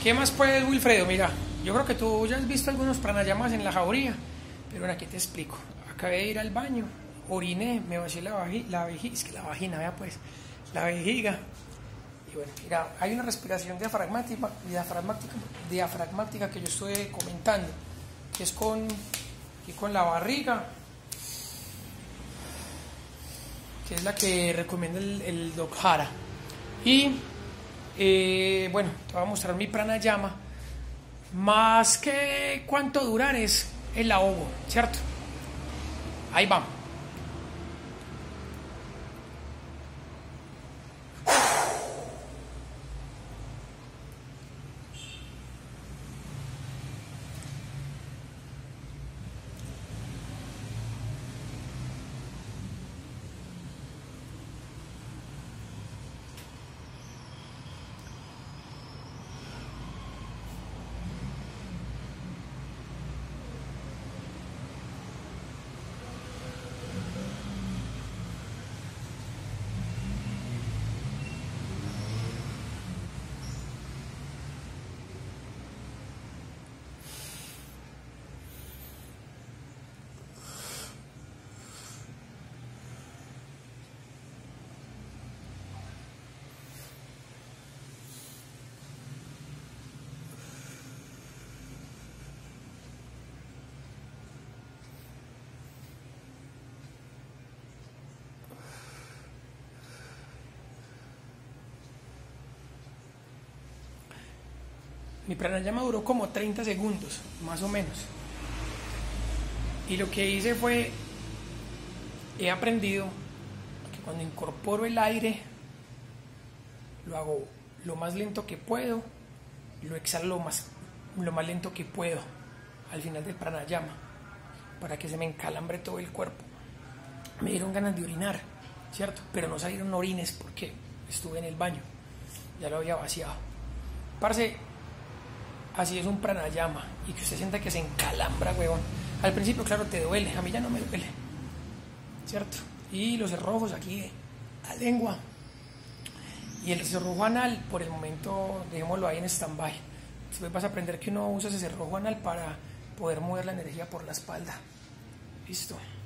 ¿Qué más puedes, Wilfredo? Mira, yo creo que tú ya has visto algunos pranayamas en la jauría, pero bueno, aquí te explico. Acabé de ir al baño, oriné, me vacié la vejiga, es que la vagina, vea pues, la vejiga. Y bueno, mira, hay una respiración diafragmática que yo estoy comentando, que es con la barriga, que es la que recomienda el Doc Hara. Y bueno, te voy a mostrar mi pranayama. Más que cuánto durar es el ahogo, ¿cierto? Ahí vamos. Mi pranayama duró como 30 segundos, más o menos. Y lo que hice fue, he aprendido que cuando incorporo el aire, lo hago lo más lento que puedo, lo exhalo lo más lento que puedo al final del pranayama, para que se me encalambre todo el cuerpo. Me dieron ganas de orinar, ¿cierto? Pero no salieron orines porque estuve en el baño, ya lo había vaciado. Parce, así es un pranayama, y que usted sienta que se encalambra, huevón. Al principio, claro, te duele, a mí ya no me duele, ¿cierto? Y los cerrojos aquí, la lengua. Y el cerrojo anal, por el momento, dejémoslo ahí en stand-by. Después vas a aprender que uno usa ese cerrojo anal para poder mover la energía por la espalda. Listo.